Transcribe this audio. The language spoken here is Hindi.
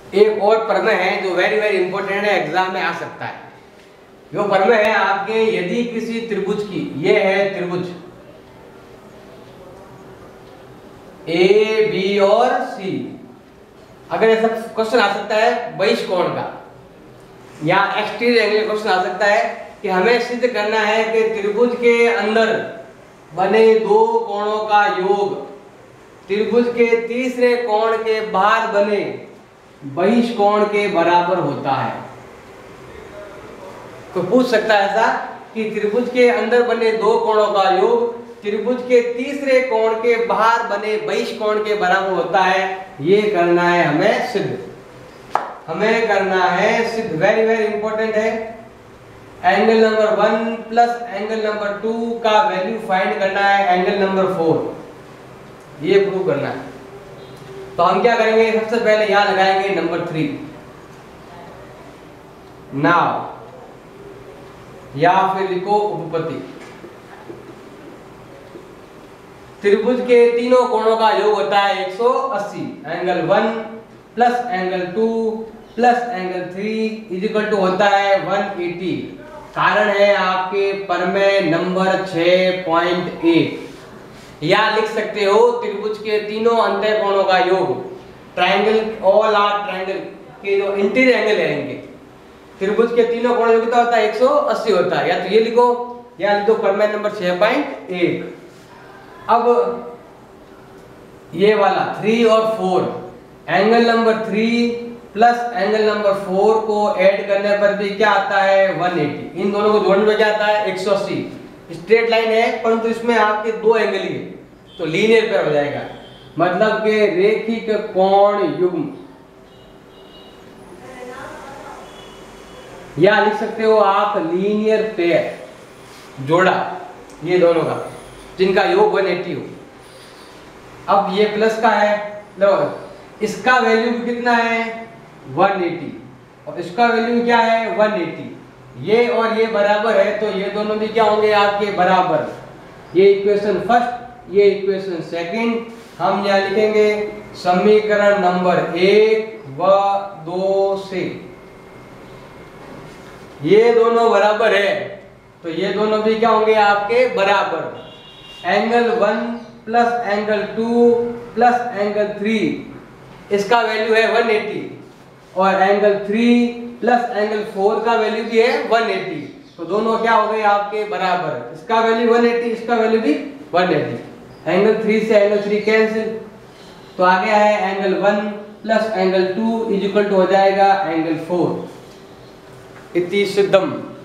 एक और प्रमेय है जो वेरी वेरी इंपॉर्टेंट है, एग्जाम में आ सकता है। जो प्रमेय है आपके, यदि किसी त्रिभुज की, ये है त्रिभुज ए बी और सी, अगर ऐसा क्वेश्चन आ सकता है बहिष कोण का या एक्सटीरियर एंगल क्वेश्चन आ सकता है कि हमें सिद्ध करना है कि त्रिभुज के अंदर बने दो कोणों का योग त्रिभुज के तीसरे कोण के बाहर बने बहिष कोण के बराबर होता है। तो पूछ सकता है ऐसा कि त्रिभुज के अंदर बने दो कोणों का योग त्रिभुज के तीसरे कोण के बाहर बने बहिष कोण के बराबर होता है। ये करना है हमें सिद्ध, हमें करना है सिद्ध, वेरी वेरी इंपॉर्टेंट है। Angle number 1 plus angle number 2 का वैल्यू फाइंड करना है एंगल नंबर 4, ये प्रूव करना है। तो हम क्या करेंगे, सबसे पहले यहां लगाएंगे नंबर 3 नाउ, या फिर लिखो उपपत्ति। त्रिभुज के तीनों कोणों का योग होता है 180, angle 1 plus angle 2 plus angle 3 is equal to होता है 180। कारण है आपके प्रमेय नंबर 6.1। या लिख सकते हो त्रिभुज के तीनों अंतः कोणों का योग, ट्रायंगल ऑल आर ट्रायंगल के जो इंटीरियर एंगल है इनके, त्रिभुज के तीनों कोणों योग कितना होता है 180 होता है। या तो ये लिखो या लिख दो प्रमेय नंबर 6.1। अब ये वाला 3 और 4, angle number 3 plus angle number 4 को ऐड करने पर भी क्या आता है 180। इन दोनों को जोड़ने में क्या आता है 180। स्ट्रेट लाइन है परंतु इसमें आपके दो एंगल ही है तो लीनियर पेयर हो जाएगा, मतलब के रेखिक कोण युग्म। या लिख सकते हो आप लीनियर पेयर जोड़ा ये दोनों का जिनका योग 180 हो। अब ये प्लस का है, लो इसका वैल्यू भी कितना है 180 और इसका वैल्यू क्या है 180। ये और ये बराबर है तो ये दोनों भी क्या होंगे आपके बराबर। ये इक्वेशन फर्स्ट, ये इक्वेशन सेकंड। हम यहाँ लिखेंगे समीकरण नंबर 1 व 2 से ये दोनों बराबर है तो ये दोनों भी क्या होंगे आपके बराबर। Angle 1 plus angle 2 plus angle 3 इसका वैल्यू है 180 और एंगल 3 प्लस एंगल 4 का वैल्यू भी है 180। तो दोनों क्या हो गए आपके बराबर, इसका वैल्यू 180 इसका वैल्यू भी 180। एंगल 3 से एंगल 3 कैंसिल, तो आ गया है angle 1 plus angle 2 is equal to हो जाएगा एंगल 4। इति सिद्धम।